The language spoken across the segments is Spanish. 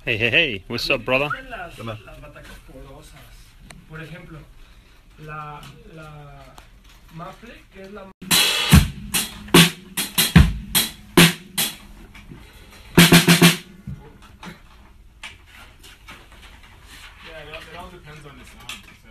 Hey, hey, hey, what's up, brother? Las batacas porosas. Por ejemplo, la Maple, que es la... Yeah, it all depends on the sound. So.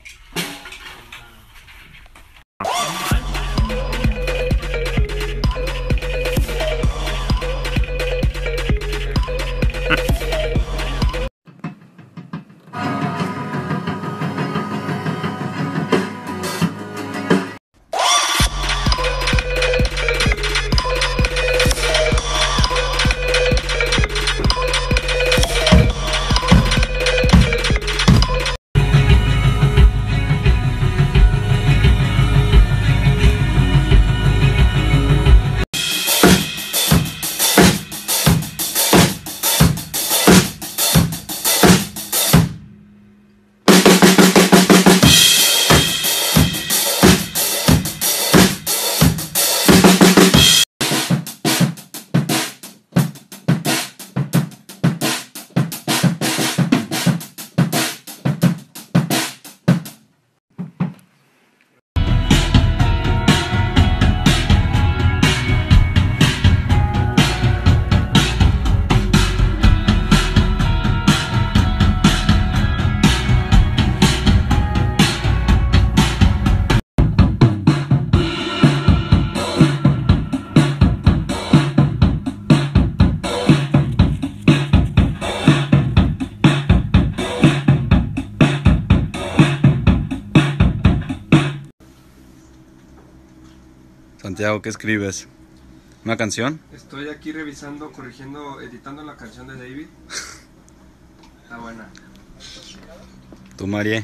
Santiago, ¿qué escribes? ¿Una canción? Estoy aquí revisando, corrigiendo, editando la canción de David. Está buena. ¿Tú, Marie?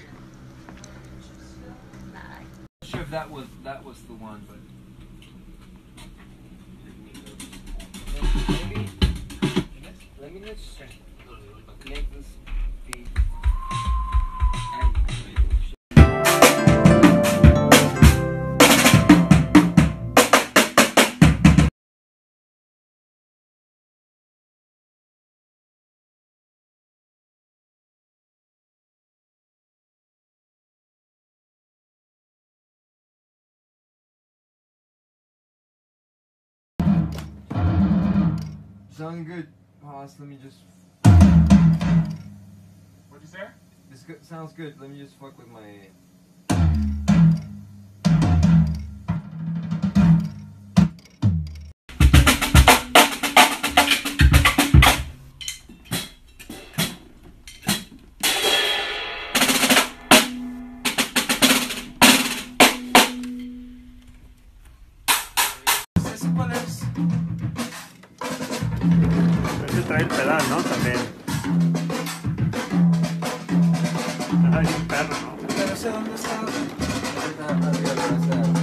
Not sure if that was the one, but maybe let me just make this beat. Sound good. Pause. Let me just. What'd you say? This sounds good. Let me just fuck with my. ¿Ese cuál es? Ese trae el pedal, ¿no? También. Ay, un perro, ¿no? Pero sé dónde está. Ahorita,